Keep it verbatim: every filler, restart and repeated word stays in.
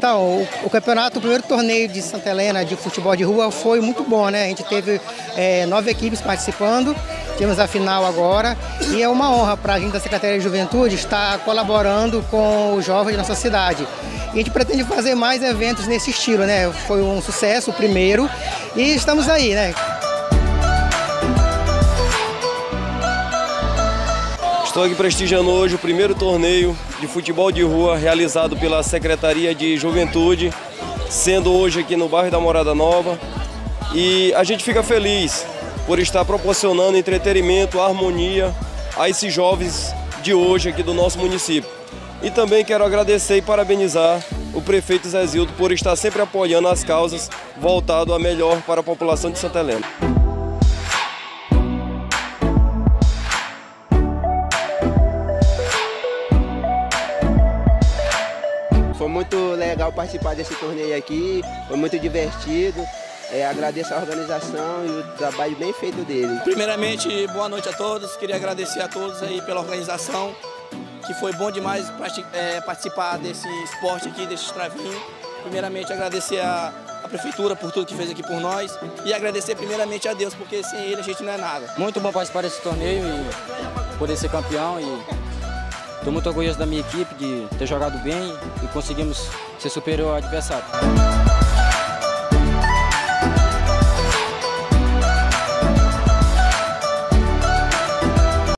Então, o, o campeonato, o primeiro torneio de Santa Helena de futebol de rua foi muito bom, né? A gente teve é, nove equipes participando, tivemos a final agora e é uma honra para a gente da Secretaria de Juventude estar colaborando com os jovens da nossa cidade. E a gente pretende fazer mais eventos nesse estilo, né? Foi um sucesso o primeiro e estamos aí, né? Estou aqui prestigiando hoje o primeiro torneio de futebol de rua realizado pela Secretaria de Juventude, sendo hoje aqui no bairro da Morada Nova. E a gente fica feliz por estar proporcionando entretenimento, harmonia a esses jovens de hoje aqui do nosso município. E também quero agradecer e parabenizar o prefeito Zezildo por estar sempre apoiando as causas voltado a melhor para a população de Santa Helena. Foi muito legal participar desse torneio aqui, foi muito divertido. É, agradeço a organização e o trabalho bem feito dele. Primeiramente, boa noite a todos. Queria agradecer a todos aí pela organização, que foi bom demais é, participar desse esporte aqui, desse travinho. Primeiramente, agradecer a, a Prefeitura por tudo que fez aqui por nós e agradecer primeiramente a Deus, porque sem Ele a gente não é nada. Muito bom participar desse torneio e poder ser campeão. E estou muito orgulhoso da minha equipe de ter jogado bem e conseguimos ser superior ao adversário.